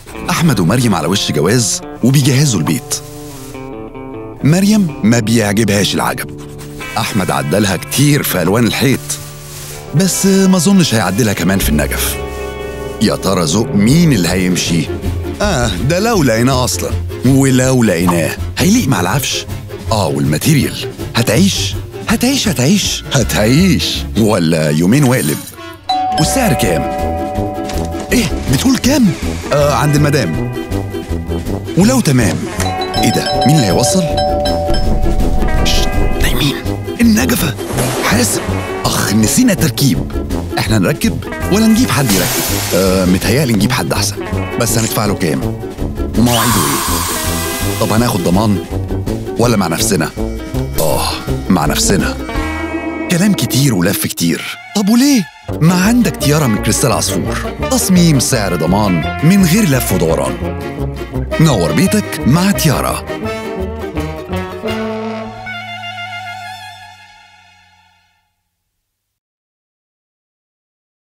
أحمد ومريم على وش جواز وبيجهزوا البيت. مريم ما بيعجبهاش العجب. أحمد عدلها كتير في ألوان الحيط، بس ما أظنش هيعدلها كمان في النجف. يا ترى ذوق مين اللي هيمشي؟ ده لو لقيناه أصلا، ولو لقيناه هيليق مع العفش. والماتيريال هتعيش هتعيش هتعيش هتعيش ولا يومين واقلب. والسعر كام؟ ايه بتقول كام؟ عند المدام. ولو تمام، ايه ده؟ مين اللي هيوصل؟ نايمين. النجفة حاسب. نسينا تركيب. احنا نركب ولا نجيب حد يركب؟ متهيألي نجيب حد احسن. بس هندفع له كام؟ ومواعيده ايه؟ طب هناخد ضمان ولا مع نفسنا؟ مع نفسنا. كلام كتير ولف كتير. طب وليه؟ ما عندك تيارا من كريستال عصفور، تصميم سعر ضمان من غير لف ودوران. نور بيتك مع تيارا.